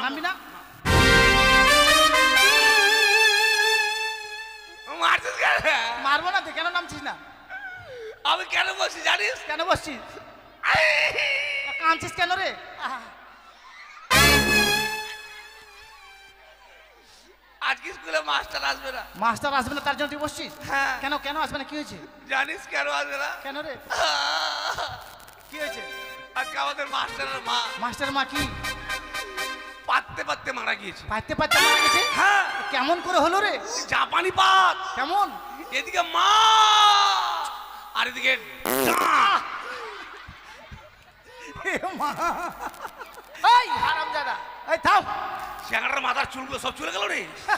নামবি না? মারছিস কেন? মারবো না, তুই কেন নামছিস না? আমি কেন বসছি জানিস? কেন বসছিস? কাঁদছিস কেন রে? আজকে স্কুলে মাস্টার আসবে না। মাস্টার আসবে না তার জন্য তুই বসছিস? হ্যাঁ। কেন কেন আসবে না? কি হয়েছে? জানিস কেন আসবে না? কেন রে? কি হয়েছে? আজকে আমাদের মাস্টারের মা, মাস্টার মা কি পাততে পাততে মারা গিয়েছে। পাইতে পাইতে মারা গেছে? হ্যাঁ। কেমন করে হলো রে? জাপানি পাত। কেমন? এদিকে মা আর এদিকে এই হারামজাদা, এই থাম। চ্যাংড়ার মাথার চুলগুলো সব চলে গেল রে।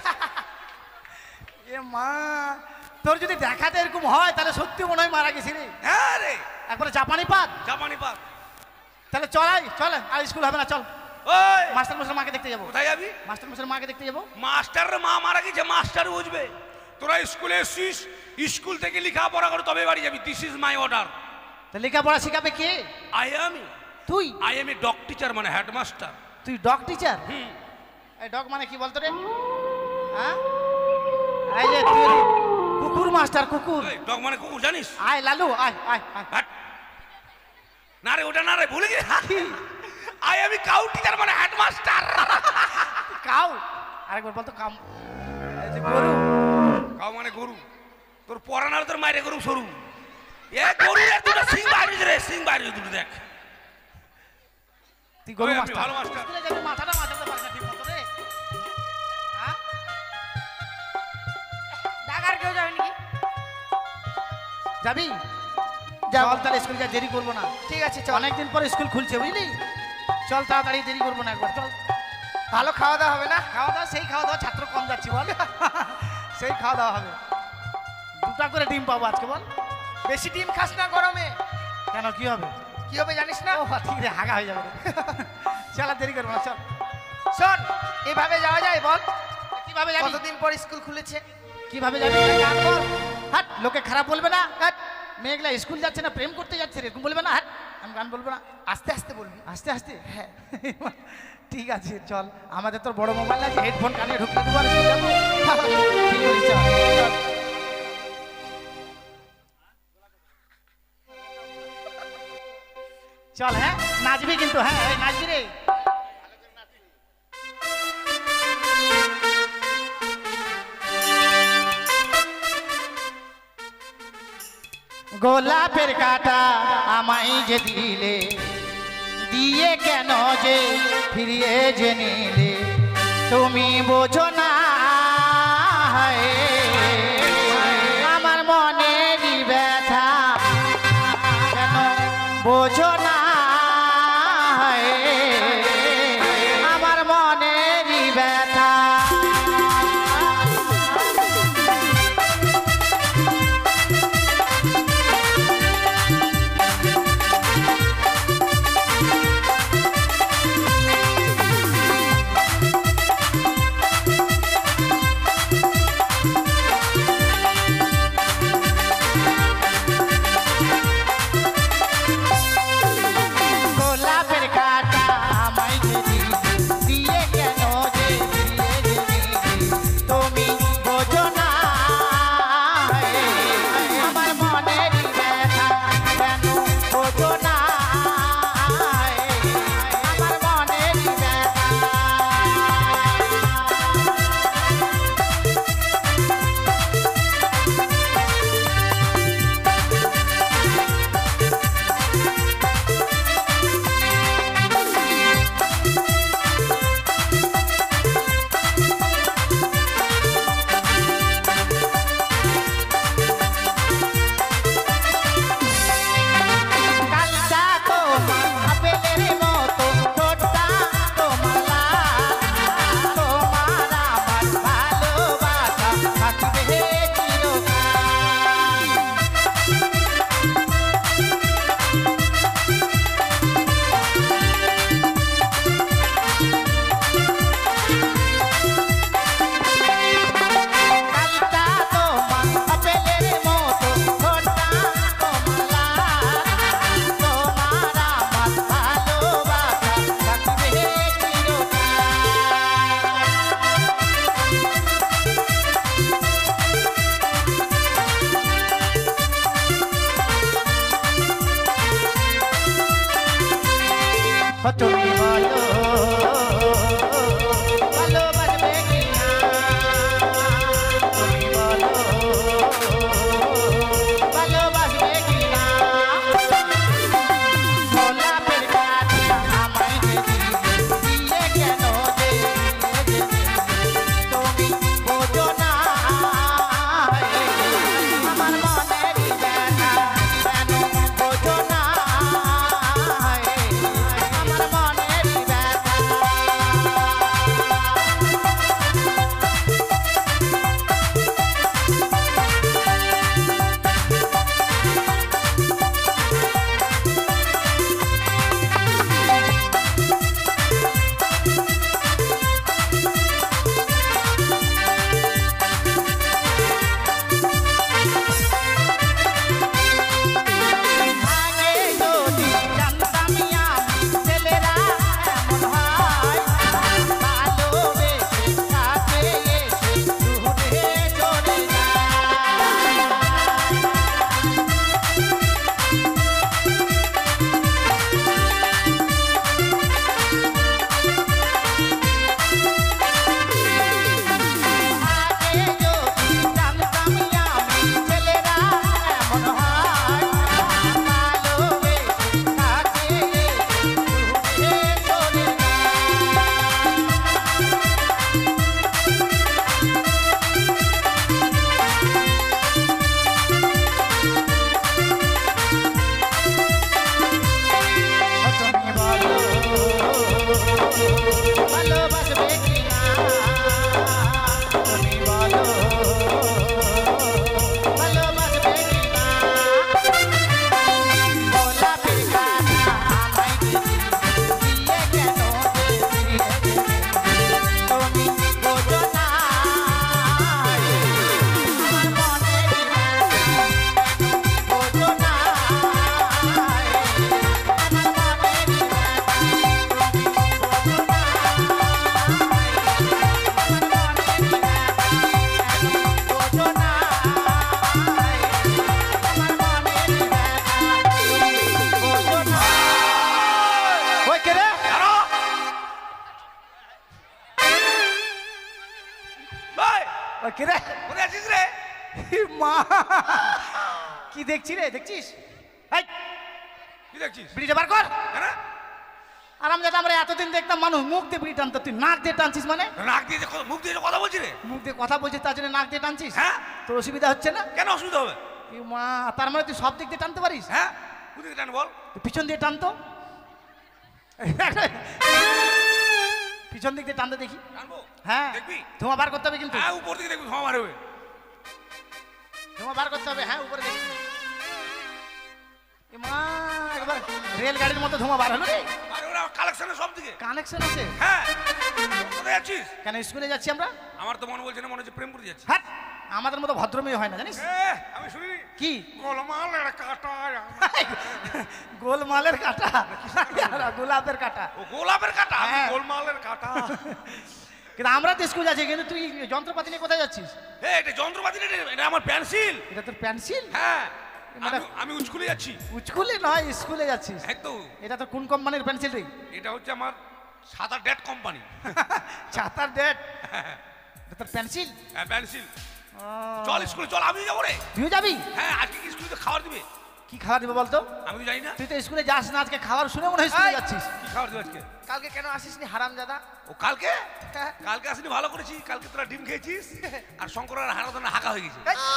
এ মা, তোর যদি দেখাতে এরকম হয় তাহলে সত্যি মনে হয় মারা গেছি রে। হ্যাঁ রে, একবারে জাপানি পাত। জাপানি পাত। তাহলে চল চল, আর স্কুল হবে না, চল। ওই মাস্টার মশাই মাকে দেখতে যাবো। কোথায় যাবি? মাস্টার মশাই মাকে দেখতে যাবো। মাস্টারের মা মারা গেছে, মাস্টার বুঝবে। তোরা স্কুলে এসছিস, স্কুল থেকে লেখাপড়া করে তবে বাড়ি যাবি। This is my order. তো লেখাপড়া শিখাবে কে? আই এম তুই? I am a dog teacher, মানে হেডমাস্টার। তুই ডগ টিচার? হুম। এই ডগ মানে কি বলতো রে? হ্যাঁ, এই যে তুই কুকুর মাস্টার, কুকুর। ডগ মানে কুকুর জানিস? আয় লালু, আয় আয় আয়। হাট। না রে, ওটা না রে, ভুলে গেছি। আই এম কাউ টিচার, মানে হেডমাস্টার। কাউ? আরেকবার বলতো কাম। এই যে গরু। কাউ মানে গরু। তোর পরানার তোর মাইরে গরু সরু। এ গরু রে, দুটো সিং বাইরে রে, সিং বাইরে দুটো দেখ। তুই গরু ওই আমি মাস্টার। ভালো মাস্টার। স্কুলে যাবি, মাথাটা মাথাতে পারছ না ঠিক মতো রে। হ্যাঁ, ঢাকার কেউ যাবে নাকি? যাবি? যাবো। চল তাহলে স্কুল যা, দেরি করবো না। ঠিক আছে চল। অনেকদিন পর স্কুল খুলছে বুঝলি। চল তাড়াতাড়ি, দেরি করবো না একবার, চল। ভালো খাওয়া দাওয়া হবে না? খাওয়া দাওয়া, সেই খাওয়া দাওয়া, ছাত্র কম যাচ্ছি বল। সেই খাওয়া দাওয়া হবে। দুটা করে ডিম পাবো আজকে বল। বেশি ডিম খাস না গরমে। কেন, কি হবে? কি হবে জানিস না? ও ঠিক রে, হাগা হয়ে যাবে রে। চল আর দেরি করবো না, চল। শোন, এভাবে যাওয়া যায় বল? কিভাবে যাবি? কতদিন পর স্কুল খুলেছে? কিভাবে যাবি? গান কর। হাট, লোকে খারাপ বলবে না। হাট, মেয়েগুলা স্কুল যাচ্ছে না, প্রেম করতে যাচ্ছে রে, বলবে না। হাট, আমি গান বলবো না। আস্তে আস্তে বলবি। আস্তে আস্তে? হ্যাঁ। ঠিক আছে চল, আমাদের তোর বড় মোবাইল আছে, হেডফোন কানে ঢুকিয়ে দেবো আর চলে যাবো। ঠিক আছে চল চল। চল, হ্যাঁ নাচবি কিন্তু, হ্যাঁ এই নাচবি রে। গোলাপের কাটা আমায় যে দিলে, দিয়ে কেন যে ফিরিয়ে যে নিলে, তুমি বোঝো না আমার মনেরই ব্যথা, কেন বোঝো না আমার মনেরই ব্যথা। ও কে রে? কোথায় আছিস রে? ই মা, কি দেখছি রে? দেখছিস? এই কি দেখছিস? বিড়িটা বার কর। কেন? আরামজাদা, আমরা এতদিন দেখতাম মানুষ মুখ দিয়ে বিড়ি টানতো, তুই নাক দিয়ে টানছিস মানে? নাক দিয়ে মুখ দিয়ে কথা বলছি রে? মুখ দিয়ে কথা বলছিস তার জন্য নাক দিয়ে টানছিস? হ্যাঁ। তোর অসুবিধা হচ্ছে না? কেন অসুবিধা হবে? ই মা, তার মানে তুই সব দিক দিয়ে টানতে পারিস? হ্যাঁ, কোথায় টান বল? তুই পিছন দিয়ে টানতো, পিছন দিক দিয়ে টানতে দেখি। টানবো? হ্যাঁ, দেখবি? ধোঁয়া বার করতে হবে কিন্তু, হ্যাঁ, উপর দিকে দেখবি, ধোঁয়া বার হবে। ধোঁয়া বার করতে হবে। হ্যাঁ, উপরে দেখছি। এ মা, একবার রেলগাড়ির মতো ধোঁয়া বার হলো রে। আর ওরা কালেকশনে সব দিকে। কানেকশন আছে? হ্যাঁ। কোথায় আছিস? কেন স্কুলে যাচ্ছি আমরা? আমার তো মনে বলছে না, মনে হচ্ছে প্রেম করে যাচ্ছি। হ্যাঁ, আমাদের মতো ভদ্রমেয়ে হয় না জানিস? আমি শুনি কি গোলমালের কাটা। গোলমালের কাটা, গোলাপের কাটা। ও গোলাপের কাটা, আমি হ্যাঁ। গোলমালের কাটা। কিন্তু আমরা তো স্কুল যাচ্ছি, কিন্তু তুই যন্ত্রপাতি নিয়ে কোথায় যাচ্ছিস? এটা যন্ত্রপাতি না, এটা আমার পেন্সিল। এটা তোর পেন্সিল? হ্যাঁ, মানে- আমি স্কুলে যাচ্ছি। স্কুলে নয়, স্কুলে যাচ্ছিস। হ্যাঁ তো, এটা তো কোন কোম্পানির পেন্সিল রে? এটা হচ্ছে আমার সাদা ডেট কোম্পানি। ছাতার ডেট, তোর পেন্সিল? হ্যাঁ, পেন্সিল। চল স্কুলে চল, আমি যাবো রে। তুই যাবি? হ্যাঁ, আজকে কি স্কুলে খাবার দিবে? কি খাবার দিবে বলতো? আমি তো জানি না। তুই তো স্কুলে যাস না, আজকে খাবার শুনে মনে হয় স্কুলে এই! যাচ্ছিস। কি খাবার দিবে আজকে? কালকে কেন আসিসনি হারামজাদা? ও কালকে? হ্যাঁ। কালকে আসিনি, ভালো করেছি। কালকে তোরা ডিম খেয়েছিস আর শঙ্কর আর হারাধনা হাঁকা হয়ে গেছে। এই!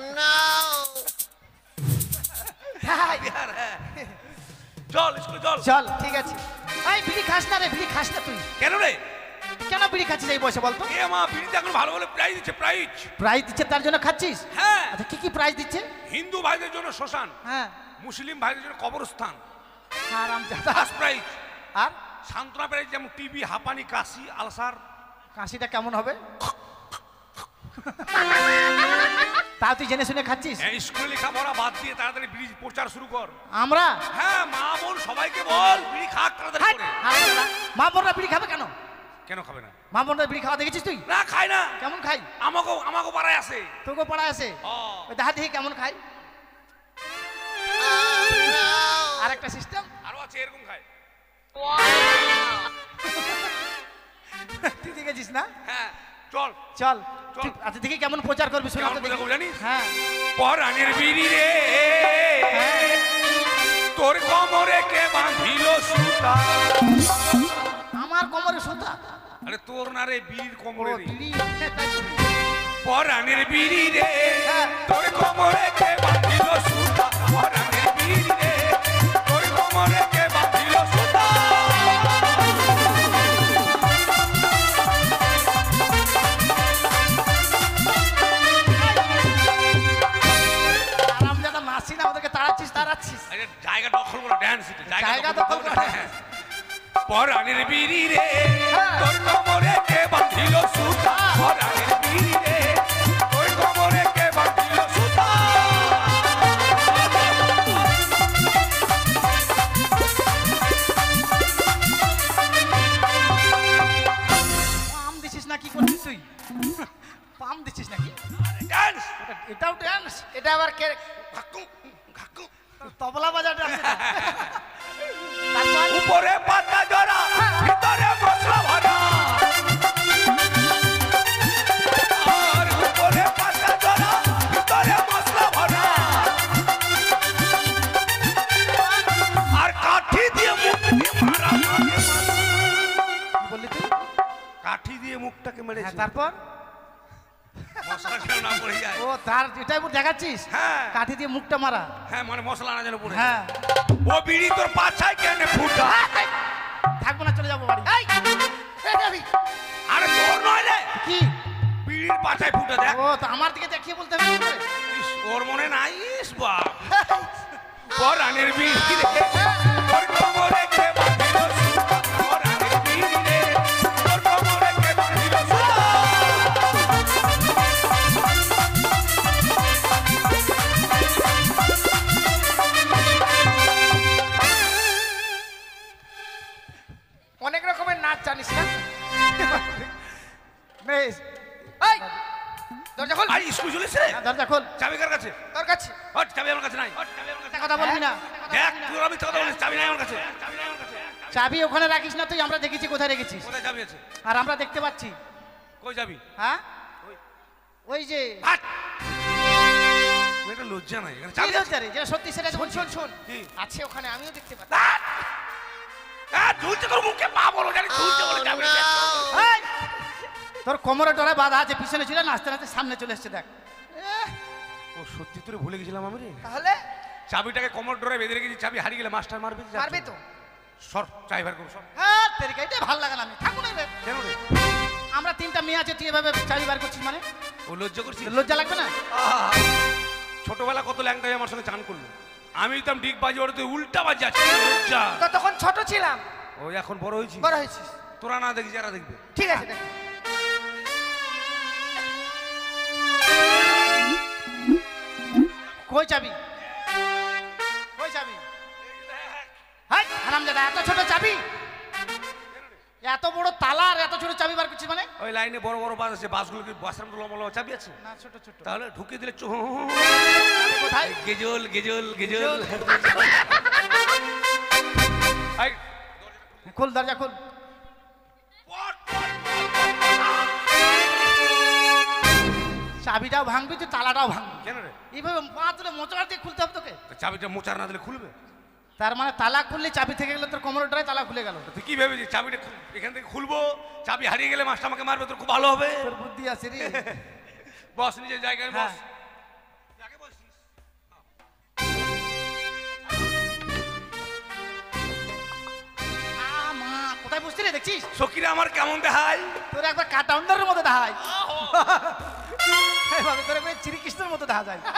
হ্যাঁ, আর হ্যাঁ, চল স্কুলে চল। চল, ঠিক আছে। এই বিড়ি খাস না রে, বিড়ি খাস না তুই। কেন রে? কেন বিড়ি খাচ্ছিস এই বয়সে বলতো? এ মা, বিড়িতে এখন ভালো ভালো প্রাইজ দিচ্ছে, প্রাইজ। প্রাইজ দিচ্ছে তার জন্য খাচ্ছিস? হ্যাঁ, আচ্ছা, কি কি প্রাইজ দিচ্ছে? হিন্দু ভাইদের জন্য শ্মশান, হ্যাঁ। মুসলিম ভাইদের জন্য কবরস্থান, হারামজাদা। First prize. আর সান্ত্বনা প্রাইজ, যেমন টিবি, হাঁপানি, কাশি, আলসার। কাশিটা কেমন হবে? তা তুই জেনে শুনে খাচ্ছিস? হ্যাঁ, স্কুলে লেখাপড়া বাদ দিয়ে তাড়াতাড়ি বিড়ি প্রচার শুরু কর। আমরা? হ্যাঁ, মা বোন সবাইকে বল বিড়ি খাক তাড়াতাড়ি হাট! করে। হারামজাদা। মা বোনরা বিড়ি খাবে কেন? কেন খাবে না? মা বোনরা বিড়ি খাওয়া দেখেছিস তুই? না, খায় না। কেমন খাই? আমাকেও পাড়ায় আসে। তোকে পাড়ায় আছে? ও, ওই দেখা দেখি কেমন খাই। আর একটা সিস্টেম আরো আছে, এরকম খায়। তুই দেখেছিস না? হ্যাঁ, চল। চল চল। তুই- আচ্ছা দেখি কেমন প্রচার করবি, শোনা কেমন তো দেখি। প্রচার করবি জানিস? হ্যাঁ। পরাণের বিড়ি রে, তোর কোমরে কে বাঁধিল সুতা। আমার কোমরে সুতা? আরে তোর না রে, বিড়ির ও কোমরে রে। বিড়ি। পরাণের বিড়ি রে, হ্যাঁ। তোর কোমরে কে বাঁধিল সুতা। পরাণের বিড়ি রে, তোর কোমরে কে বাঁধিল সুতা। আরামজাদা নাচি না, ওদেরকে তাড়াচ্ছিস। আরে জায়গা দখল করো, ড্যান্স এটা জায়গা দখল করো। হ্যাঁ। পরাণের বিড়ি রে, হ্যাঁ। তোর কোমরে কে বাঁধিল সুতা। পরাণের বিড়ি রে, তোর কোমরে কে বাঁধিল সুতা। পাম দিছিস না, কি করছিস তুই? পাম দিছিস নাকি? ড্যান্স। এটাও ড্যান্স? এটা আবার কে? ঘাকু, ঘাকু। তবলা বাজাটা আছে না? তারপর? উপরে পাতা জরা, ভিতরে মশলা ভরা। আর উপরে পাতা জরা, ভিতরে মশলা ভরা। আর কাঠি দিয়ে মুখ দিয়ে মারা। কি বললি তুই? কাঠি দিয়ে মুখটাকে হ্যাঁ, মেরেছে। তারপর? মশলা যেন না পড়ে যায়। ও তার এটাই দেখাচ্ছিস? হ্যাঁ। কাঠি দিয়ে মুখটা মারা? হ্যাঁ, মানে মশলা না যেন পড়ে যায়। হ্যাঁ। ও বিড়ি তোর পাছায় কেন ফুটা? থাকবো না, চলে যাবো বাড়ি। এই! এই যাবি? আরে তোর নয় রে, কি? বিড়ির পাছায় ফুটা দেখ। ও তো আমার দিকে দেখিয়ে বলতে হবে কি করে? ইস, ওর মনে নাই। ইস বাপ, পরাণের বিড়ি রে, তোর কোমরে কে বাঁধিল সুতা। পরাণের বিড়ি রে, তোর কোমরে কে বাঁধিল সুতা। অনেক রকমের নাচ জানিস না? বেশ, এই! দরজা খোল। আরে স্কুল চলেছে রে। দরজা খোল। চাবি কার কাছে? তোর কাছে। হট, চাবি আমার কাছে নাই। হট, চাবি আমার কাছে একটা কথা বলবি না। দেখ, তুই আমি কথা বলিস, চাবি নাই আমার কাছে। চাবি নাই আমার কাছে। চাবি ওখানে রাখিস না তুই, আমরা দেখেছি কোথায় রেখেছিস। কোথায় চাবি আছে? আর আমরা দেখতে পাচ্ছি। কই যাবি? হ্যাঁ, ওই যে হাট! এটা লজ্জা নাই এখানে কি চাবি আছে? লজ্জা রে, যেটা সত্যি সেটা শোন শোন শোন কি? আছে ওখানে, আমিও দেখতে পাচ্ছি। হাট! ঝুলছে তোর মুখে পা বলো জানি ঝুলছে বলে চাবি আছে। এই! তোর কোমরে ডরে বাঁধা আছে, পিছনে ছিল নাচতে নাচতে সামনে চলে এসছে দেখ। ও সত্যি তোরে ভুলে গেছিলাম আমি রে। তাহলে চাবিটাকে কোমর ডোরে বেঁধে রেখেছি, চাবি হারিয়ে গেলে মাস্টার মারবে। পারবে তো? সর চাবি বার করো সর। হ্যাঁ তেরিকা, এটা ভালো লাগে না। আমি থাকুন রে, কেন রে? আমরা তিনটা মেয়ে আছে, তুই এভাবে চাবি বার করছিস মানে? ও লজ্জা করছিস? লজ্জা লাগবে না? আহা! ছোটবেলা কত ল্যাংটা হয়ে আমার সঙ্গে চান করলো, আমি দিতাম ডিগ বাজি ওর তুই উল্টা বাজি আছে লজ্জা। তো তখন ছোট ছিলাম, ওই এখন বড় হয়েছি, বড় হয়েছিস। তোরা না দেখি যারা দেখবে। ঠিক আছে দেখ। কই চাবি? কই চাবি? হাই হারামজাদা, এত ছোট চাবি, এত বড় তালা আর এত ছোট চাবি বার করছিস মানে? ওই লাইনে বড় বড় বাস আছে, বাসগুলো কি বাসরাম তো লম্বা লম্বা চাবি আছে? না ছোট ছোট। তাহলে ঢুকিয়ে দিলে চাবি কোথায়? গেজল গেজল গেজল। এই, খোল দরজা খোল। চাবিটাও ভাঙবি তুই, তালাটাও ভাঙবি। কেন রে? এইভাবে পা তুলে মোচড়া দিয়ে খুলতে হবে তোকে। চাবিটা মোচার না দিলে খুলবে? তার মানে তালা খুললে চাবি থেকে গেলে তোর কোমরের ড্রায় তালা খুলে গেল। তুই কি ভেবেছিস চাবিটা এখান থেকে খুলবো, চাবি হারিয়ে গেলে মাস্টার আমাকে মারবে, তোর খুব ভালো হবে। তোর বুদ্ধি আছে রে। বস নিজের জায়গায় বস। হ্যাঁ। আগে বসিস। মা কোথায় বসছি রে দেখছিস? সখীরা আমার কেমন দেখায়? তোর একবার কাটাউন্ডারের মতো দেখায়, এভাবে করে করে শ্রীকৃষ্ণের মতো দেখা যায়।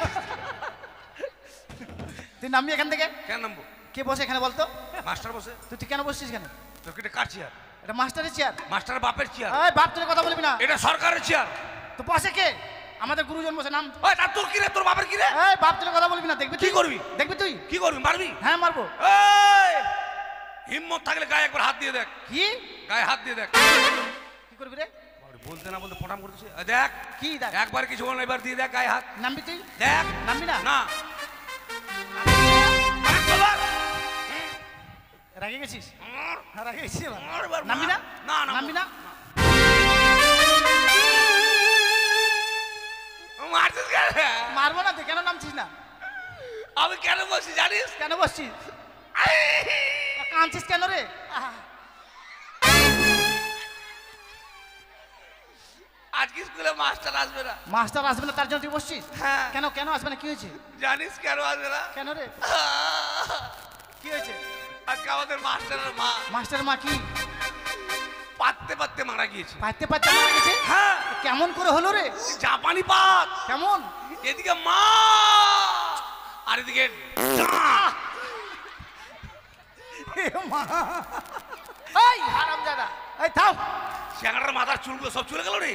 তুই নামবি এখান থেকে? কেন নামবো? কে বসে এখানে বলতো? মাস্টার বসে। তুই কেন বসছিস কেন? তোর কি এটা কার চেয়ার? এটা মাস্টারের চেয়ার। মাস্টার বাপের চেয়ার। এই বাপ তুলে কথা বলবি না। এটা সরকারের চেয়ার। তো বসে কে? আমাদের গুরুজন বসে। নাম। ওই তার তোর কি রে, তোর বাপের কি রে? এই বাপ তুলে কথা বলবি না, দেখবি কি তুই? করবি? দেখবি তুই? কি করবি, মারবি? হ্যাঁ মারবো। এই হিম্মত থাকলে গায়ে একবার হাত দিয়ে দেখ। কি গায়ে হাত দিয়ে দেখ। কি করবি রে? বাবারে, বলতে না বলতে ফটাম করতেছে। দেখ কি দেখ? একবার কিছু বল না, এবার দিয়ে দেখ গায়ে হাত। নামবি তুই? দেখ। নামবি না? না। দেখ বাবার। রাগে গেছিস? মার, হ্যাঁ রাগে গেছিস এবার? মার এবার, মার। নামবি না? না, নামবো নামবি না? মারছিস কেন? মারবো না, তুই কেন নামছিস না? আমি কেন বসি জানিস? কেন বসছিস? কাঁদছিস কেন রে? আজকে স্কুলে মাস্টার আসবে না। মাস্টার আসবে না তার জন্য তুই বসছিস? হ্যাঁ। কেন কেন আসবে না? কি হয়েছে? জানিস কেন আসবে না? কেন রে? কি হয়েছে? আজকে আমাদের মাস্টারের মা মাস্টার মা কি পাততে পাততে মারা গিয়েছে। পাইতে পাইতে মারা গেছে? হ্যাঁ, কেমন করে হলো রে? জাপানি পাত। কেমন? এদিকে মা আর এদিকে এ মা! এই হারামজাদা, এই থাম। চ্যাংড়ার মাথার চুলগুলো সব চলে গেল রে।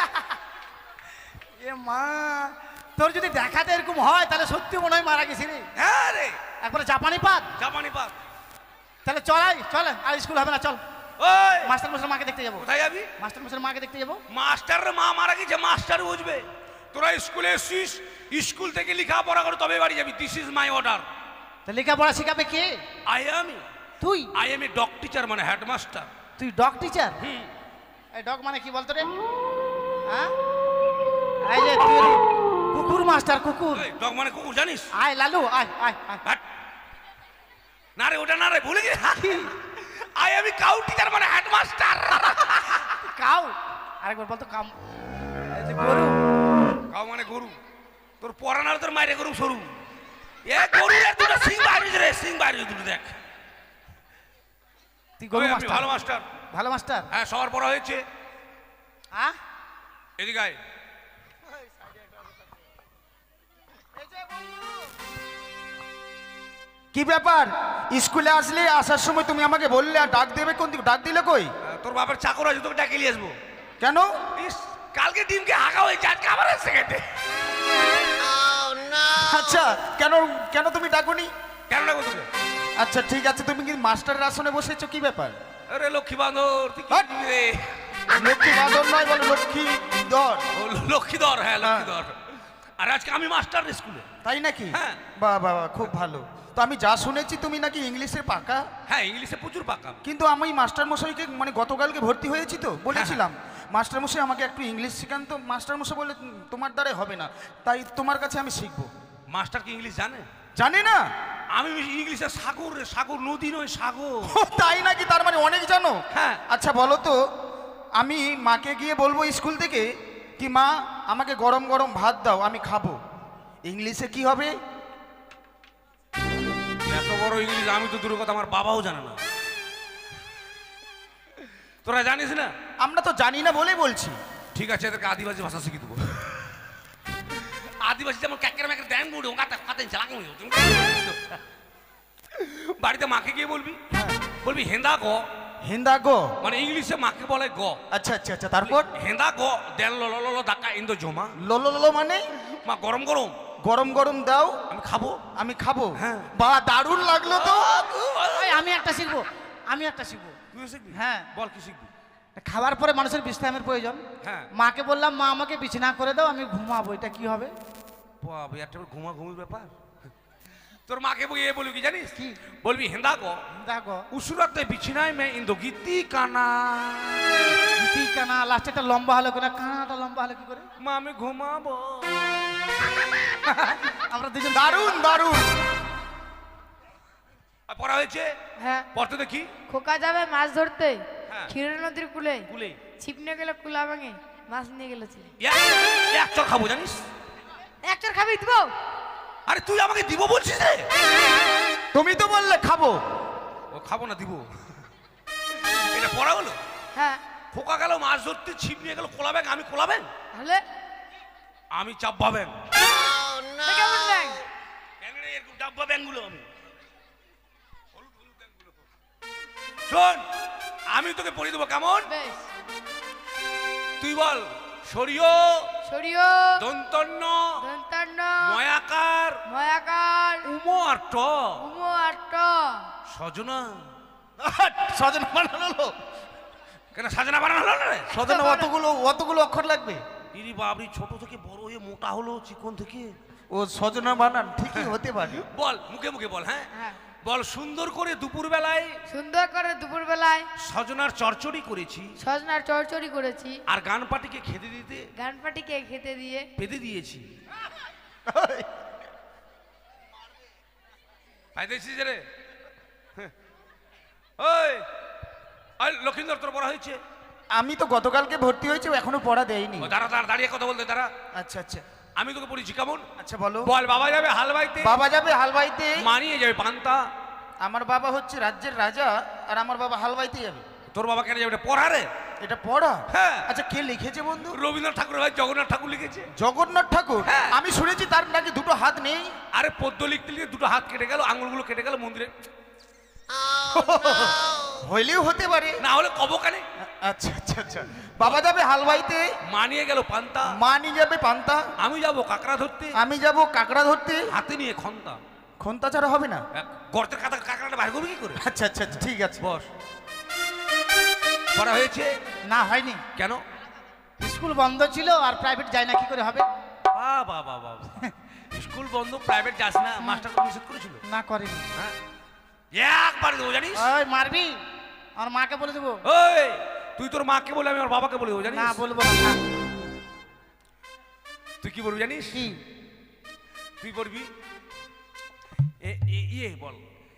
এ মা, তোর যদি দেখাতে এরকম হয় তাহলে সত্যি মনে হয় মারা গেছি রে। হ্যাঁ রে, একবারে জাপানি পাত। জাপানি পাত। তাহলে চল চল, আর স্কুল হবে না, চল। ওই মাস্টার মশাই মাকে দেখতে যাবো। কোথায় যাবি? মাস্টার মশাই মাকে দেখতে যাবো। মাস্টারের মা মারা গেছে, মাস্টার বুঝবে। তোরা স্কুলে এসছিস, স্কুল থেকে লেখাপড়া করে তবে বাড়ি যাবি। This is my order. তো লেখাপড়া শিখাবে কে? আই এম তুই? এ ডগ টিচার, মানে হেডমাস্টার। তুই ডগ টিচার? হুম। এই ডগ মানে কি বলতো রে? হ্যাঁ, এই যে তুই কুকুর মাস্টার, কুকুর। ডগ মানে কুকুর জানিস? আয় লালু, আয় আয় আয়। হাট। না রে, ওটা না রে, ভুলে গেছি। আই এম কাউ টিচার, মানে হেডমাস্টার। কাউ? আরেকবার বলতো কাম। এই যে গরু। কাউ মানে গরু। তোর পরানার তোর মাইরে গরু সরু। এ গরু রে, দুটো সিং বাইরে রে, সিং বাইরে দুটো দেখ। তুই গরু ওই আমি মাস্টার? ভালো মাস্টার। ভালো মাস্টার? হ্যাঁ, সবার পড়া হয়েছে। হ্যাঁ, এদিকে আয়। কি ব্যাপার? স্কুলে আসলে আসার সময় তুমি আমাকে বললে আর ডাক দেবে, কোন দিকে ডাক দিলে? কই? তোর বাপের চাকর আছে, তোকে ডাকে নিয়ে আসবো। কেন? ইস, কালকে ডিমকে হাঁকা হয়েছে, আজকে আবার এসে গেছে। আচ্ছা, কেন কেন তুমি ডাকুনি? কেন ডাকবো তোকে? আচ্ছা ঠিক আছে, তুমি কি মাস্টারের আসনে বসেছো, কি ব্যাপার? আরে লক্ষ্মী বাঁদর, তুই কি হাট! দিবি রে? লক্ষ্মী বাঁদর নয়, বলো লক্ষ্মী দর। ও, লক্ষ্মীধর, হ্যাঁ লক্ষ্মীধর। আর আজকে আমি মাস্টার স্কুলে। তাই নাকি? হ্যাঁ। বাহ বাহ বাহ, খুব ভালো। তো আমি যা শুনেছি তুমি নাকি ইংলিশে পাকা। হ্যাঁ, ইংলিশে প্রচুর পাকা। কিন্তু আমি মাস্টার মশাইকে মানে গতকালকে ভর্তি হয়েছি তো বলেছিলাম, মাস্টারমশাই আমাকে একটু ইংলিশ শেখান তো। মাস্টারমশাই বলে তোমার দ্বারাই হবে না, তাই তোমার কাছে আমি শিখবো। মাস্টার কি ইংলিশ জানে? জানি না। আমি ইংলিশে সাগর, সাগর নদী নয় সাগর। ও, তাই নাকি? তার মানে অনেক জানো। হ্যাঁ। আচ্ছা বলো তো, আমি মাকে গিয়ে বলবো স্কুল থেকে কি মা আমাকে গরম গরম ভাত দাও, আমি খাবো। ইংলিশে কি হবে? এত বড় ইংলিশ আমি তো দূর কথা আমার বাবাও জানে না। তোরা জানিস না? আমরা তো জানি না বলেই বলছি। ঠিক আছে, এদেরকে আদিবাসী ভাষা শিখিয়ে দেবো। আদিবাসী যেমন ক্যাকের ম্যাকের দেন বুড়ো কাতে চালাক। বাড়িতে মাকে গিয়ে বলবি, বলবি হেন্দা গ। হিন্দা গো মানে ইংলিশে মাকে বলে গ। আচ্ছা আচ্ছা আচ্ছা, তারপর? হেন্দা গ দেন লো লো লো ডাকা ইন্দো জমা। ললো ললো মানে? মা গরম গরম গরম গরম দাও, আমি খাবো। আমি খাবো। হ্যাঁ। বা দারুণ লাগলো তো। ওই আমি একটা শিখবো, আমি একটা শিখবো। তুই শিখবি? হ্যাঁ। বল কি শিখবি? খাবার পরে মানুষের বিশ্রামের প্রয়োজন। হ্যাঁ। মাকে বললাম মা আমাকে বিছানা করে দাও, আমি ঘুমাবো। এটা কি হবে? বাবা, একটা ঘুমির ব্যাপার। তোর মাকে গিয়ে বলবি কি জানিস? কি বলবি হেন্দা গ দেখো উসুরাতে বিছানায় মে ইন্দো গীতি কানা। ঠিক না, লাস্টে একটা লম্বা হলো কিনা, কানাটা লম্বা হলো কি করে? মা আমি ঘুমাবো। আমরা দুজন দারুণ দারুণ। আর পড়া হয়েছে? হ্যাঁ, পড়তে দেখি। খোকা যাবে মাছ ধরতে হ্যাঁ। ক্ষীর নদীর কুলে, কুলে ছিপ নিয়ে গেল কুলা ভাঙে, মাছ নিয়ে গেল ছেলে। এক চর খাবো জানিস? এক চর খাবি দিব? আরে তুই আমাকে দিব বলছিস রে? তুমি তো বললে খাবো। ও খাবো না, দিব। এটা পড়া হলো? হ্যাঁ। খোকা গেল মাছ ধরতে, ছিপ নিয়ে গেল কোলা ব্যাগ, আমি কোলা ব্যাগ, তাহলে আমি চাব্বা ব্যাগ। এটা কেমন ব্যাং? এরকম ডাব্বা ব্যাংগুলো আমি। শোন, আমি তোকে পড়িয়ে দেবো কেমন? বেশ। তুই বল সরিয় সরিয় দন্তন্য দন্তান্ন ময়াকার ময়াকার উমো আর ট উমো আর ট। সজনা। সজনা বানানো। কেন সাজনা বানানো হলো না রে? সজনা অতগুলো অতগুলো অক্ষর লাগবে? ইরি বাবরি, ছোট থেকে বড় হয়ে মোটা হলো চিকন থেকে। ও সজনা বানান ঠিকই হতে পারে। বল মুখে মুখে বল। হ্যাঁ হ্যাঁ। বল সুন্দর করে দুপুর বেলায় সুন্দর করে দুপুর বেলায় সজনার চচ্চড়ি করেছি, সজনার চড়চড়ি করেছি, আর গান পাটিকে খেতে দিতে গান পাটিকে খেতে দিয়ে পেতে দিয়েছি। পাইতেছিস রে? ওই আর লক্ষিন্দর তোর পড়া হয়েছে? আমি তো গতকালকে ভর্তি হয়েছি, এখনো পড়া দেয়নি। ও দাঁড়া দাঁড়া, দাঁড়িয়ে কথা বলতে দাঁড়া। আচ্ছা আচ্ছা আমি তোকে পড়িয়েছি কেমন? আচ্ছা বলো। বল বাবা যাবে হাল বাইতে, বাবা যাবে হাল বাইতে, মানিয়ে যাবে পান্তা। আমার বাবা হচ্ছে রাজ্যের রাজা, আর আমার বাবা হাল বাইতে যাবে। তোর বাবা কেন যাবে? এটা পড়া রে। এটা পড়া? হ্যাঁ। আচ্ছা কে লিখেছে বন্ধু? রবীন্দ্রনাথ ঠাকুর ভাই জগন্নাথ ঠাকুর লিখেছে। জগন্নাথ ঠাকুর? হ্যাঁ। আমি শুনেছি তার নাকি দুটো হাত নেই। আরে পদ্য লিখতে লিখতে দুটো হাত কেটে গেল, আঙুলগুলো কেটে গেল মন্দিরে। হইলেও হতে পারে, না হলে কব কানে। আচ্ছা আচ্ছা আচ্ছা। বাবা যাবে হাল বাইতে, মানিয়ে গেল পান্তা। মা নিয়ে যাবে পান্তা, আমি যাব কাকড়া ধরতে, আমি যাব কাকড়া ধরতে। হাতে নিয়ে খন্তা। খন্তা ছাড়া হবে না? গর্তের কাটা কাকড়াটা বাইর করবি কি করে? আচ্ছা আচ্ছা আচ্ছা, ঠিক আছে। বস। পড়া হয়েছে? না হয়নি। কেন? স্কুল বন্ধ ছিল, আর প্রাইভেট যায় না, কি করে হবে? বাবা বাবা, স্কুল বন্ধ, প্রাইভেট যাস না, মাস্টার নিষেধ করেছিল? না করেনি। হ্যাঁ, একবার দেবো জানিস? ওই মারবি, আমার মাকে বলে দেবো। ওই তুই তোর মাকে বলে, আমি আমার বাবাকে বলে দেবো জানিস? না বলবো না, থাক। তুই কি বলবি জানিস? কি? তুই বলবি ইয়ে বল,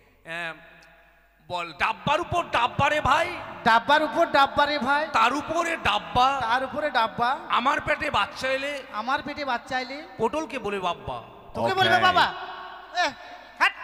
বল ডাব্বার উপর ডাব্বা রে ভাই, ডাব্বার উপর ডাব্বা রে ভাই, তার উপরে ডাব্বা, তার উপরে ডাব্বা, আমার পেটে বাচ্চা এলে আমার পেটে বাচ্চা এলে পটলকে বলে বাব্বা। তোকে বলবে বাবা? হাট।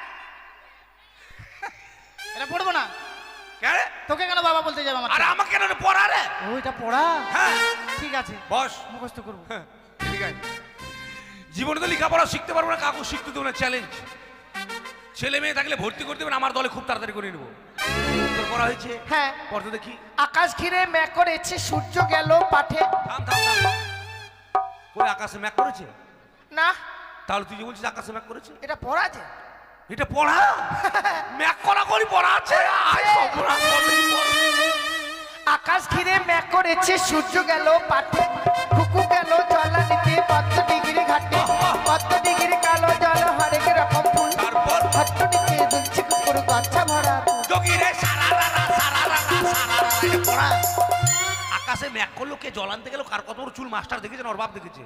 এটা পড়বো না। কে রে? তোকে কেন বাবা বলতে যাবে আমার? আরে আমাকে কেন পড়া রে? ওইটা পড়া? হ্যাঁ ঠিক আছে, বস। মুখস্থ করবো। হ্যাঁ, ঠিক আছে। জীবনে তো লেখাপড়া শিখতে পারবো না, কাকু শিখতে দেবো না, চ্যালেঞ্জ। ছেলে মেয়ে থাকলে ভর্তি করে দেবেন, আমার দলে খুব তাড়াতাড়ি করে নেবো। তোর পড়া হয়েছে? হ্যাঁ। পড়তে দেখি। আকাশ ঘিরে মেঘ করেছে, সূর্য গেল পাঠে। থাম থাম থাম। কই আকাশে ম্যাক করেছে? না, তাহলে তুই যে বলছিস আকাশে ম্যাক করেছে? এটা পড়া আছে। এটা পড়া? ম্যাক করা করি পড়া আছে? আয় সর্বনাশ, বলতে কি পড়া? আকাশ ঘিরে মেঘ করেছে, সূর্য গেল পাঠে, কুকু গেল জলানিতে 5 ডিগ্রি ঘাটে, 5 ডিগ্রি কালো জল হরেক রকম ফুল, তারপর হাট্টু নিচে দুলছে কুকুর গাছা ভরা ফুল। যোগী রে সারা রারা সারা রারা সারা রারা, এটা পড়া? আকাশে ম্যাক করলো, কে জল আনতে গেল, কার কত বড় চুল মাস্টার দেখেছেন, ওর বাপ দেখেছে।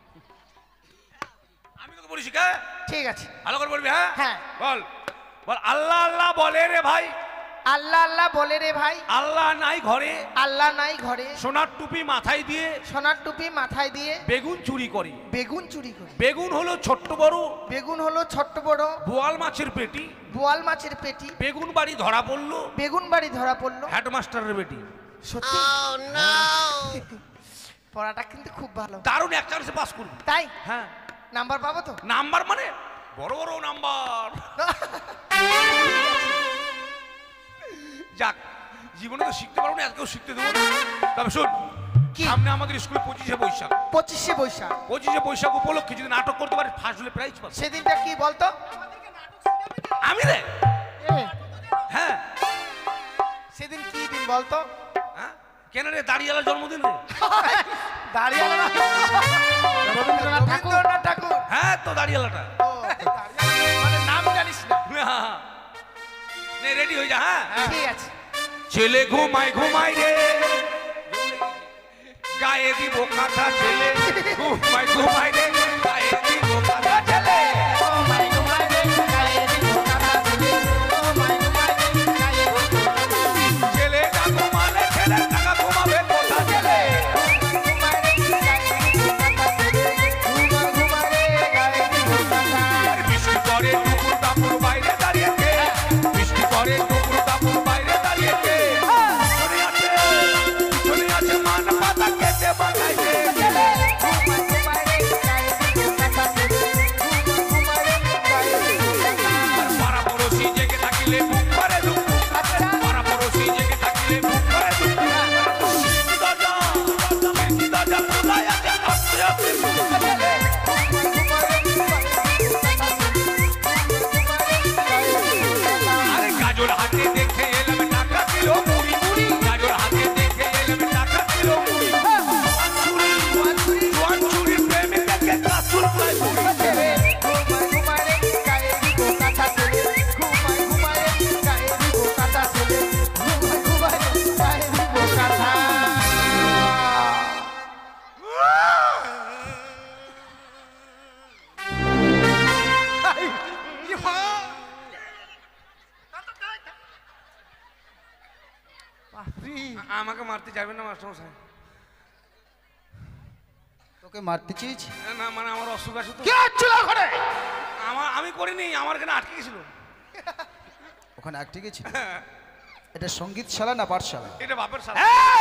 আমি তোকে বলিস কে? ঠিক আছে, ভালো করে বলবি। হ্যাঁ হ্যাঁ। বল বল। আল্লাহ আল্লাহ বলে রে ভাই, আল্লাহ আল্লাহ বলে রে ভাই, আল্লাহ নাই ঘরে, আল্লাহ নাই ঘরে, সোনার টুপি মাথায় দিয়ে সোনার টুপি মাথায় দিয়ে বেগুন চুরি করে। বেগুন চুরি করে। বেগুন হলো ছোট্ট বড়, বেগুন হলো ছোট্ট বড় বোয়াল মাছের পেটি, বোয়াল মাছের পেটি। বেগুন বাড়ি ধরা পড়লো বেগুন বাড়ি ধরা পড়লো। হেডমাস্টারের বেটি। সত্যি পড়াটা কিন্তু খুব ভালো, দারুণ এক চান্সে পাস করবি। তাই হ্যাঁ, নাম্বার পাবো তো? নাম্বার মানে বড় বড় নাম্বার। যাক, জীবনে তো শিখতে পারবো না, আজকেও শিখতে দেবো না। তবে শোন, কি? সামনে আমাদের স্কুলে 25শে বৈশাখ। 25শে বৈশাখ। 25শে বৈশাখ উপলক্ষে যদি নাটক করতে পারে, ফার্স্ট হলে প্রাইজ পাবে। সেদিনটা কি বলতো? আমি রে? হ্যাঁ। সেদিন কি দিন বলতো? হ্যাঁ, কেন রে? দাঁড়িয়ালার জন্মদিন রে। দাঁড়িয়ে রবীন্দ্রনাথ ঠাকুর। হ্যাঁ, তো দাঁড়িয়ালাটা। মানে নাম জানিস না? রেডি হয়ে যা। হ্যাঁ, ঠিক আছে। ছেলে ঘুমাই ঘুমাই রে, গায়ে দিব কাঁথা। ছেলে ঘুমাই ঘুমাই রে, গায়ে দিব কাঁথা। ছেলে ছেলেটা ঘুমালে ছেলের টাকা ঘুমাবে কোথা? ছেলে বৃষ্টি করে টুকুর টাপুর বাইরে দাঁড়িয়েছে, বৃষ্টি করে টুকুর টাপুর বাইরে দাঁড়িয়েছে। চলে আছে মান পাতা কেটে বাঁধাইছে। ছেলে পাড়া পড়োশি জেগে থাকিলে বুক করে দুঃখ, পাড়া পড়োশি জেগে থাকিলে বুক করে দুঃখ। দরজা খোলাই আছে, আস্তে আস্তে। আরে গাজর হাতে দেখে এলাম টাকা কিলো মুড়ি, গাজর হাতে দেখে এলাম টাকা কিলো মুড়ি। জোয়ান চুরির প্রেমে দেখে কাসুর প্রায় মুড়ি। আমাকে মারতে যাবেন না মাস্টারমশাই। তোকে মারতে চেয়েছি? না মানে আমার অসুখ আছে তো। কি হচ্ছিল ওখানে? আমি করিনি, আমার এখানে আটকে গেছিল। ওখানে আটকে গেছি? এটা সঙ্গীতশালা না পাঠশালা? এটা বাপের সাথে।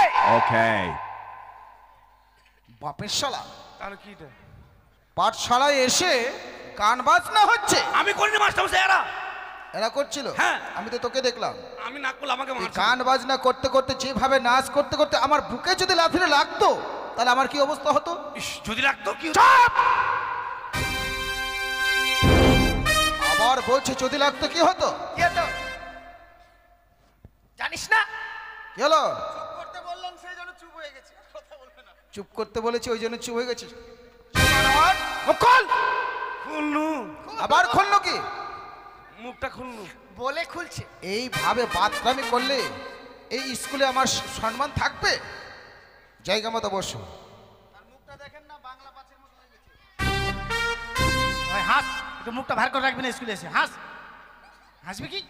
বাপের শালা? তাহলে কি এটা? পাঠশালায় এসে গান বাজনা হচ্ছে? আমি করিনি মাস্টারমশাই, এরা করছিল? হ্যাঁ। আমি তো তোকে দেখলাম। আমি না করলে আমাকে এই মারছে। গান বাজনা করতে করতে যেভাবে নাচ করতে করতে আমার বুকে যদি লাফিয়ে লাগতো, তাহলে আমার কি অবস্থা হতো? ইস, যদি লাগতো কি হতো? চুপ! আবার বলছে যদি লাগতো কি হতো? কি হতো জানিস না? কি হলো? করতে বললাম সেই জন্য চুপ হয়ে গেছে, কথা বলবে না। চুপ করতে বলেছি ওই জন্য চুপ হয়ে গেছিস? খোল। খুললু, আবার খুললো কি? মুখটা খুললু। বলে খুলছে। এইভাবে বাতরামি করলে এই স্কুলে আমার সম্মান থাকবে? জায়গা মতো বসো। মুখটা দেখেন না, বাংলা পাঁচের মতো হয়ে গেছে। ওই হাস, একটু মুখটা ভার করে রাখবি না স্কুলে এসে। হাস, হাসবি কি?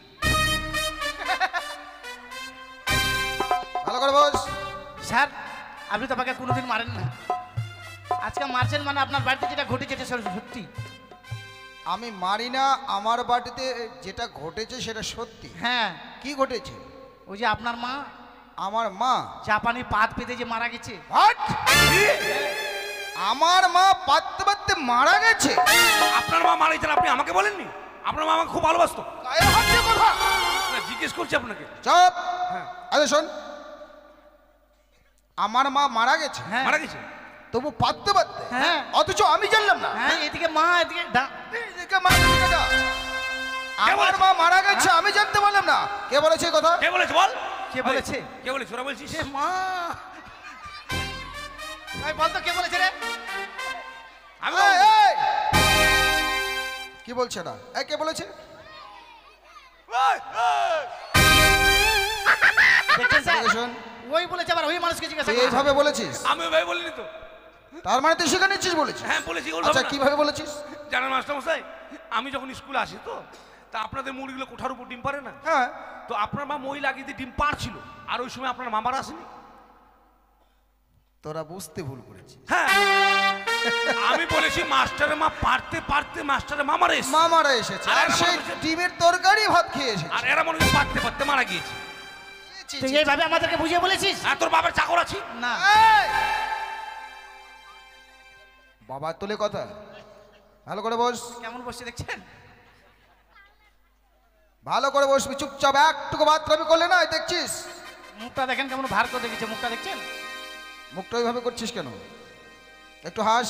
ভালো করে বস। স্যার, আপনি তো আমাকে কোনোদিন মারেন না, আজকে মারছেন মানে আপনার বাড়িতে যেটা ঘটেছে এটা সত্যি। আমি মারি না, আমার বাড়িতে যেটা ঘটেছে সেটা সত্যি। হ্যাঁ, কি ঘটেছে? ওই যে আপনার মা আমার মা জাপানি পাত পেতে যে মারা গেছে। What? আমার মা পাততে পাততে মারা গেছে? আপনার মা মারা গেছেন, আপনি আমাকে বলেননি? আপনার মা আমাকে খুব ভালোবাসতো। গায়ে হাত দিয়ে কথা। না, জিজ্ঞেস করছি আপনাকে। চুপ। হ্যাঁ। আরে শোন, আমার মা মারা গেছে, হ্যাঁ মারা গেছে? তবু পাততে পাততে, হ্যাঁ। অথচ আমি জানলাম না। হ্যাঁ, এদিকে মা এদিকে এদিকে মা, এদিকে ডা। আমার মা মারা গেছে আমি জানতে পারলাম না। কে বলেছে এই কথা? কে বলেছে বল? কে বলেছে? কে বলেছে? ওরা বলছিস? এ মা, ভাই বল তো কে বলেছে রে? আমি এই, এই! কি বলছে না? এই কে বলেছে? দেখছেন স্যার, এদিকে শোন। ও ওই বলেছে আবার ওই মানুষকে জিজ্ঞাসা তুই করছে। এইভাবে বলেছিস? আমি ওইভাবে বলিনি তো। তার মানে তুই শিখে নিচ্ছিস বলেছিস? হ্যাঁ বলেছি। আচ্ছা কিভাবে বলেছিস? জানেন মাস্টারমশাই, আমি যখন স্কুলে আসি তো, তা আপনাদের মুরগিগুলো কোঠার উপর ডিম পারে না? হ্যাঁ। তো আপনার মা মই লাগিয়ে দিয়ে ডিম পারছিল, আর ওই সময় আপনার মামারা আসেনি। তোরা বুঝতে ভুল করেছিস। হ্যাঁ, আমি বলেছি মাস্টারের মা পারতে পারতে মাস্টারের মামারা এসে, মামারা এসেছে আর আর এরা সেই মনে হচ্ছে- ডিমের তরকারি ভাত খেয়ে এসেছে। আর এরা মনে হয় পারতে পারতে মারা গিয়েছে। তুই এইভাবে আমাদেরকে বুঝিয়ে বলেছিস? আর তোর বাবার চাকর আছি না। এই! বাবা তোলে কথা, ভালো করে বস, কেমন বসে দেখছেন? ভালো করে বসবি, চুপচাপ একটুকু বাতরামি করলে না, এই দেখছিস মুখটা দেখেন কেমন ভার করে দেখেছে, মুখটা দেখছেন? মুখটা ওইভাবে করছিস কেন? একটু হাস।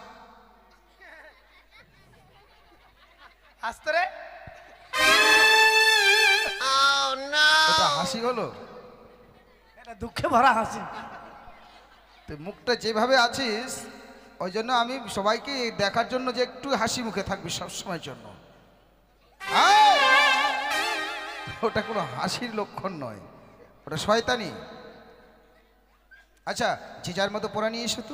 আসতো রে। এটা হাসি হলো? এটা দুঃখে ভরা হাসি। তুই মুখটা যেভাবে আছিস ওই জন্য আমি সবাইকে দেখার জন্য যে একটু হাসি মুখে থাকবি সব সময়ের জন্য। এই! ওটা কোনো হাসির লক্ষণ নয়, ওটা শয়তানি। আচ্ছা যে যার মতো পড়া নিয়ে এসো তো।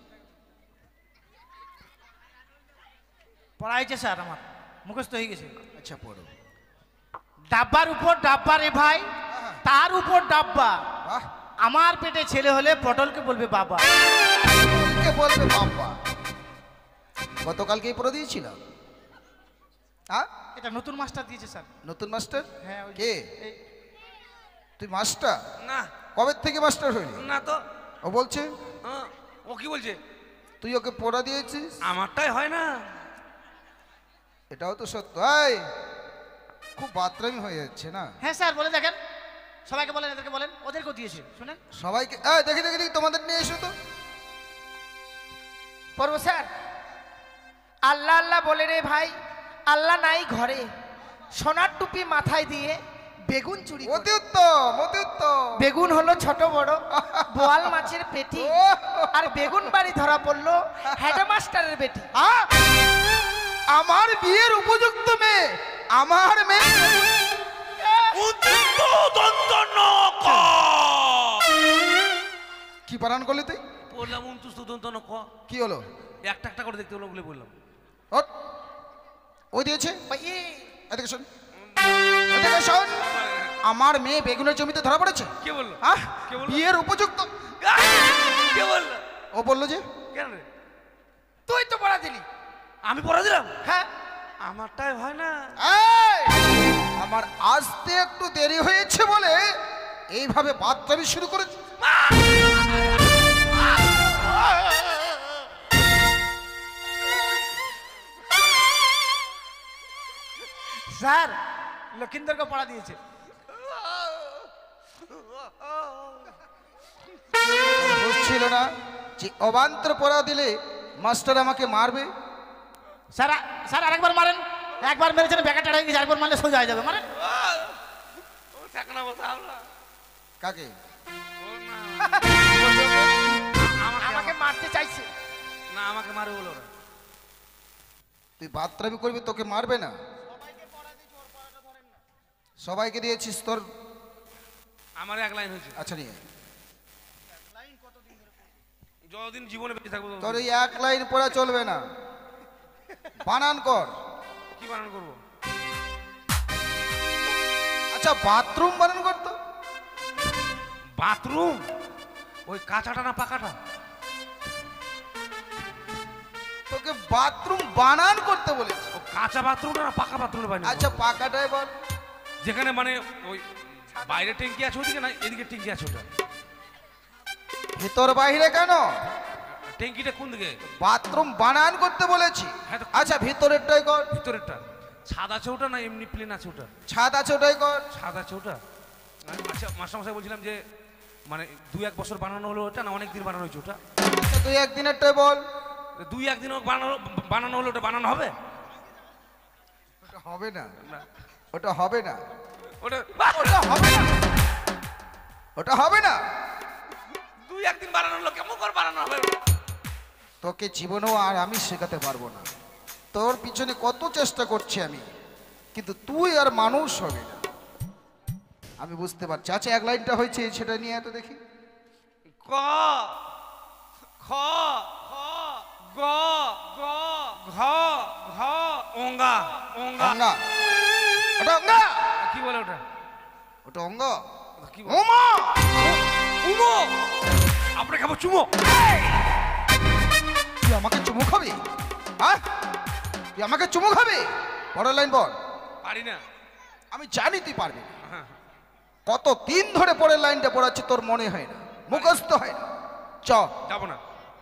পড়াইছে স্যার, আমার মুখস্থ হয়ে গেছে। আচ্ছা পড়ো। ডাব্বার উপর ডাব্বা রে ভাই, তার উপর ডাব্বা। বাহ, আমার পেটে ছেলে হলে পটলকে বলবে বাবা। কে বলবে বাবা? গতকালকেই পড়ে দিয়েছিলাম। হ্যাঁ, এটা নতুন মাস্টার দিয়েছে স্যার। নতুন মাস্টার? হ্যাঁ, ওই যে- কে? এই- তুই মাস্টার? না। কবে থেকে মাস্টার হইলি? না তো। ও বলছে ও কি বলছে? তুই ওকে পড়া দিয়েছিস। আমারটাই হয় না। এটাও তো সত্য। এই খুব বাতরামি হয়ে যাচ্ছে না? হ্যাঁ স্যার, বলে দেখেন, সবাইকে বলেন, এদেরকে বলেন, ওদেরকেও দিয়েছে, শুনেন। সবাইকে এই দেখি দেখি দেখি, তোমাদের নিয়ে এসো তো। পড়ব স্যার। আল্লাহ আল্লাহ বলে রে ভাই, আল্লাহ নাই ঘরে, সোনার টুপি মাথায় দিয়ে বেগুন চুরি করে। অতি উত্তম, অতি উত্তম। বেগুন হলো ছোট বড় বোয়াল মাছের পেটি, আর বেগুন বাড়ি ধরা পড়লো হেডমাস্টারের বেটি। হ্যাঁ? আমার বিয়ের উপযুক্ত মেয়ে, আমার মেয়ে। উদ্দিষ্ট দন্ত ন ক। কি বানান করলি তুই? বললাম উন্তুষ্ট দন্ত ন ক। কি হলো? একটা একটা করে দেখতে হলো বলে বললাম। ওঠ। ওই দিয়েছে। ওই এ, এদিকে শোন, এদিকে শোন। আমার মেয়ে বেগুনের জমিতে ধরা পড়েছে। কে বললো? আহ, কে বললো? বিয়ের উপযুক্ত। কে বললো? ও বললো যে কেন রে? তুই তো পড়া দিলি। আমি পড়া দিলাম? হ্যাঁ, আমারটাই হয় না। এই, আমার আসতে একটু দেরি হয়েছে বলে এইভাবে বাতরামি শুরু করেছে। স্যার, লক্ষিন্দরকে পড়া দিয়েছে। বুঝছিল না যে অবান্তর পড়া দিলে মাস্টার আমাকে মারবে। স্যার, স্যার আরেকবার মারেন। একবার মেরেছেন ব্যাকাটা হয়ে গেছে, আরেকবার মারলে সোজা হয়ে যাবে, মারেন। ও থাকে না বলতে আমরা। কাকে? ও না। আমাকে মারতে চাইছে। না, আমাকে মারে বলো ওরা। তুই বাতরামি করবি, তোকে মারবে না। সবাইকে দিয়েছিস তোর। আমার এক লাইন হয়েছে। আচ্ছা নিয়ে যতদিন জীবনে বেঁচে থাকবো তোর এই এক লাইন পড়া চলবে না, বানান কর। কি বানান করবো? আচ্ছা বাথরুম বানান করতো। বাথরুম? ওই কাঁচাটা না পাকাটা? তোকে বাথরুম বানান করতে বলেছি। ও কাঁচা বাথরুমটা না পাকা বাথরুমটা বানিয়ে? আচ্ছা পাকাটাই বল। যেখানে মানে ওই বাইরে ট্যাঙ্কি আছে ওদিকে, না এদিকে ট্যাঙ্কি আছে ওটা? ভিতর বাইরে কেন? ট্যাঙ্কিটা কোন দিকে? বাথরুম বানান করতে বলেছি। হ্যাঁ তো আচ্ছা ভিতরেরটাই কর। ভিতরেরটা ছাদ আছে ওটা, না এমনি প্লেন আছে ওটা? ছাদ আছে ওটাই কর। ছাদ আছে ওটা। আচ্ছা মাস্টারমশাই বলছিলাম যে মানে 2-1 বছর বানানো হলো ওটা, না অনেক দিন বানানো হয়েছে ওটা? আচ্ছা, তুই একদিনেরটাই বল। 2-1 দিন বানানো হলো, ওটা বানানো হবে? ওটা হবে না, ওটা হবে না, ওটা ওটা হবে না, ওটা হবে না। 2-1 দিন বানানো হলো, কেমন করে বানানো হবে? তোকে জীবনেও আর আমি শেখাতে পারবো না। তোর পিছনে কত চেষ্টা করছি আমি, কিন্তু তুই আর মানুষ হবে না। আমি বুঝতে পারছি। আচ্ছা এক লাইনটা হয়েছে, সেটা নিয়ে এত দেখি। ক খ খ গ গ ঘ ঘ অঙ্গা অঙ্গা অঙ্গা। ওটা অঙ্গা? কি বলে ওটা? ওটা অঙ্গ? কি বলে? উমা! উমো। আপনি খাবো চুমো। তুই আমাকে চুমু খাবি? হ্যাঁ, তুই আমাকে চুমু খাবি? পরের লাইন বল। পারি না। আমি জানি তুই পারবি না। হ্যাঁ। কত দিন ধরে পরের লাইনটা পড়াচ্ছে, তোর মনে হয় না, মুখস্থ হয় না। চ যাবো না।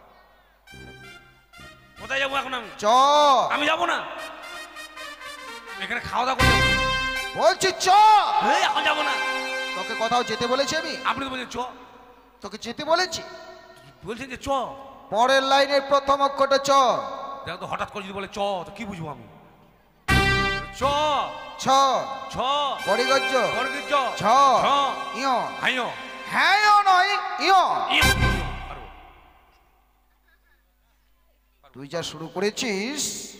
কোথায় যাবো এখন আমি? চ আমি যাবো না, এখানে খাওয়া দাওয়া করতে হবে। বলছি চ। এই, এখন যাবো না। তোকে কোথাও যেতে বলেছি আমি? আপনি তো বলছেন চ। তোকে যেতে বলেছি? বলছেন যে চ। পরের লাইনের প্রথম অক্ষরটা চ। দেখো তো, হঠাৎ করে যদি বলে চ তো কি বুঝবো আমি? চ ছ ছ পরিগজ্জ বর্গের জ ছ ছ ইয়। হাইও হ্যাঁ ইয় নয় ইয়। ইও। পারবো। তুই যা শুরু করেছিস,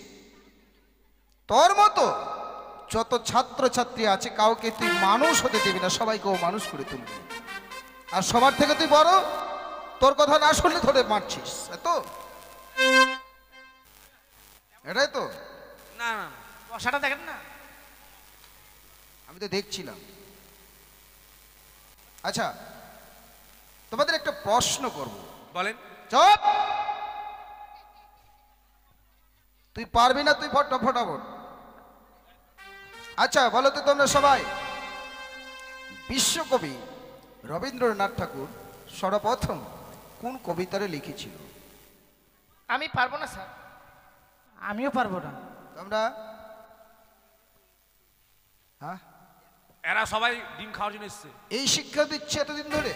তোর মতো যত ছাত্র ছাত্রী আছে কাউকে তুই মানুষ হতে দিবি না, সবাইকে ও মানুষ করে তুলবি। আর সবার থেকে তুই বড়, তোর কথা না শুনলে ধরে মারছিস, এত এটাই তো। না না, বসাটা দেখেন না। আমি তো দেখছিলাম। আচ্ছা, তোমাদের একটা প্রশ্ন করব। বলেন। চুপ! তুই পারবি না, তুই ফটাফট। আচ্ছা বলো তো তোমরা সবাই, বিশ্বকবি রবীন্দ্রনাথ ঠাকুর সর্বপ্রথম কোন কবিতারে লিখেছিল? আমি পারবো না স্যার। আমিও পারবো না। তোমরা? হ্যাঁ, এরা সবাই ডিম খাওয়ার জন্য এসছে। এই শিক্ষা দিচ্ছে এতদিন ধরে।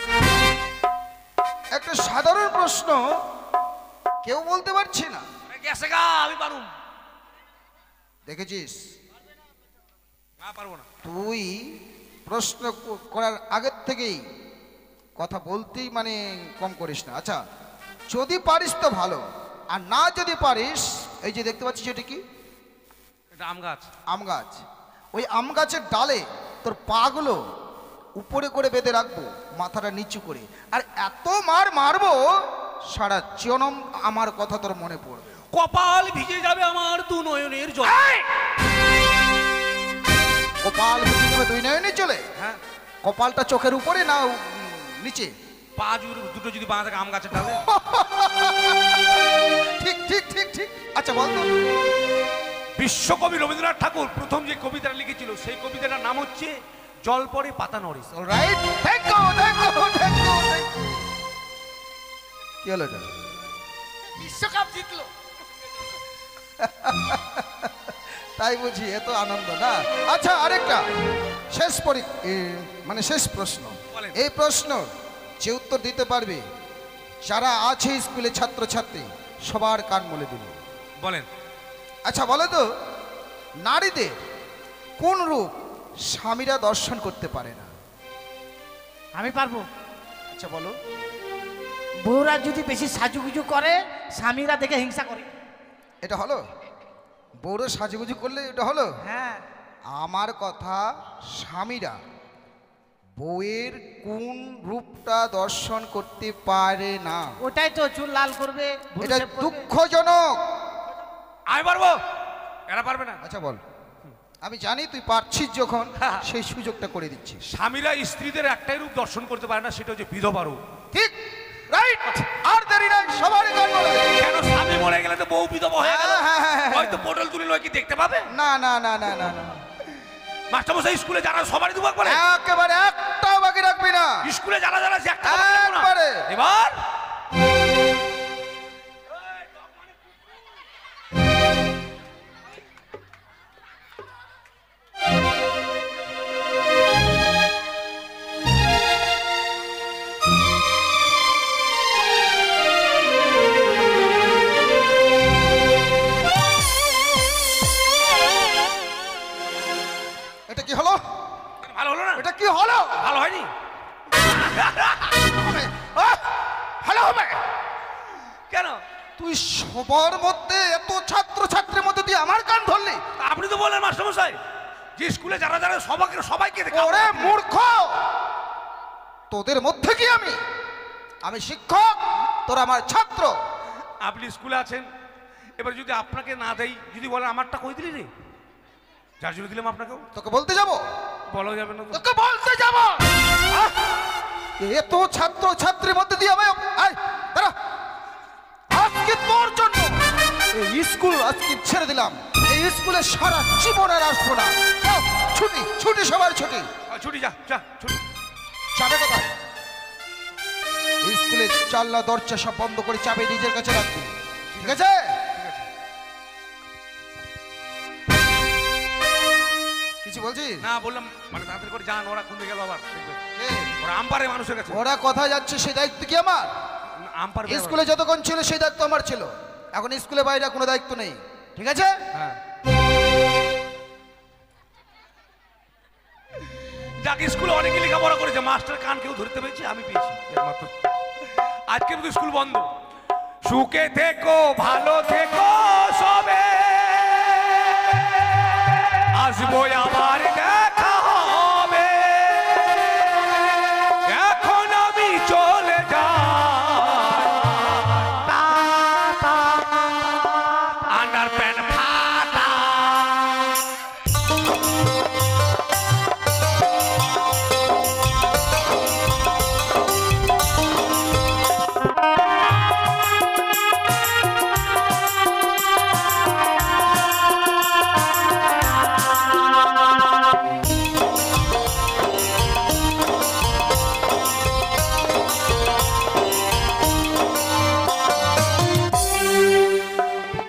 একটা সাধারণ প্রশ্ন কেউ বলতে পারছে না। গেছে গা, আমি পারুম। দেখেছিস, না পারবো না। তুই প্রশ্ন করার আগের থেকেই কথা বলতেই মানে কম করিস না। আচ্ছা, যদি পারিস তো ভালো, আর না যদি পারিস, এই যে দেখতে পাচ্ছিস এটা কি? এটা আম গাছ। আম গাছ। ওই আম গাছের ডালে তোর পাগুলো উপরে করে বেঁধে রাখবো, মাথাটা নিচু করে, আর এত মারবো সারা জনম আমার কথা তোর মনে পড়বে। কপাল ভিজে যাবে আমার দু নয়নের জল। কপাল ভিজে যাবে দুই নয়নে চলে? হ্যাঁ, কপালটা চোখের উপরে না নিচে? পা দুটো যদি বাঁধা থাকে আম গাছের ডালে। ঠিক। আচ্ছা বলতো, বিশ্বকবি রবীন্দ্রনাথ ঠাকুর প্রথম যে কবিতাটা লিখেছিল সেই কবিতাটার নাম হচ্ছে জল পড়ে পাতা নড়ে। Alright, thank you. কি হলো এটা? বিশ্বকাপ জিতলো। তাই বুঝি এত আনন্দ না? আচ্ছা, আরেকটা শেষ শেষ প্রশ্ন। বলেন। এই প্রশ্ন যে উত্তর দিতে পারবে, যারা আছে স্কুলে ছাত্রছাত্রী সবার কান মলে দিবে। বলেন। আচ্ছা বলো তো, নারীদের কোন রূপ স্বামীরা দর্শন করতে পারে না? আমি পারবো। আচ্ছা বলো। বউরা যদি বেশি সাজুগুজু করে, স্বামীরা দেখে হিংসা করে। এটা হলো? বউরা সাজুগুজু করলে এটা হলো? হ্যাঁ। আমার কথা, স্বামীরা বউয়ের কোন রূপটা দর্শন করতে পারে না? ওটাই তো, চুল লাল করবে, ভুরু এটা শেভ করবে। দুঃখজনক। আমি পারবো, এরা পারবে না। আচ্ছা বল। আমি জানি তুই পারছিস, যখন সেই সুযোগটা করে দিচ্ছিস। স্বামীরা স্ত্রীদের একটাই রূপ দর্শন করতে পারে না, সেটা হচ্ছে বিধবা রূপ। ঠিক, রাইট। আর দেরি নাই, সবারই গান বলে। কেন? স্বামী মরে গেলে তো বউ বিধবা হয়ে গেল, হ্যাঁ। হয়তো পটল তুলে লয় কি দেখতে পাবে? না। মাস্টারমশাই স্কুলে যারা সবারই দুবার বলে, একেবারে একটাও বাকি রাখবি না। স্কুলে যারা যে একটা একবারে। এবার এটা কি হলো? ভালো হলো না? এটা কি হলো? ভালো হয়নি। ভালো হবে কেন? তুই সবার মধ্যে, এত ছাত্র ছাত্রীর মধ্যে তুই আমার কান ধরলি? আপনি তো বললেন মাস্টারমশাই যে স্কুলে যারা সবাইকে ওরে মূর্খ, তোদের মধ্যে কি আমি আমি শিক্ষক, তোরা আমার ছাত্র। আপনি স্কুলে আছেন, এবার যদি আপনাকে না দেই, যদি বলেন আমারটা কই দিলি রে, যার জন্য দিলাম আপনাকেও, তোকে বলতে যাব? বলা যাবে না তো। তোকে বলতে যাব? এত ছাত্র ছাত্রীর মধ্যে দিয়ে আমি দাঁড়া, আজকে তোর জন্য এই স্কুল আজকে ছেড়ে দিলাম। এই স্কুলে সারা জীবন আর আসবো না। যাও, ছুটি ছুটি, সবার ছুটি। ছুটি, যা যা ছুটি। চাবে কোথায়? স্কুলে জানলা দরজা সব বন্ধ করে চাবি নিজের কাছে রাখবি, ঠিক আছে? কিছু বলছিস? না বললাম মানে তাড়াতাড়ি করে যান, ওরা কোন গেল আবার দেখবে। ওরা আমপারে মানুষের কাছে, ওরা কোথায় যাচ্ছে সেই দায়িত্ব কি আমার? আমপার স্কুলে যতক্ষণ ছিল সেই দায়িত্ব আমার ছিল, এখন স্কুলে বাইরে কোনো দায়িত্ব নেই, ঠিক আছে? হ্যাঁ, যাকে স্কুলে অনেকে লেখাপড়া করেছে, মাস্টার কান কেউ ধরতে পেরেছে, আমি পেয়েছি একমাত্র। আজকে কিন্তু স্কুল বন্ধ। সুখে থেকো, ভালো থেকো সবে, আসবো আবার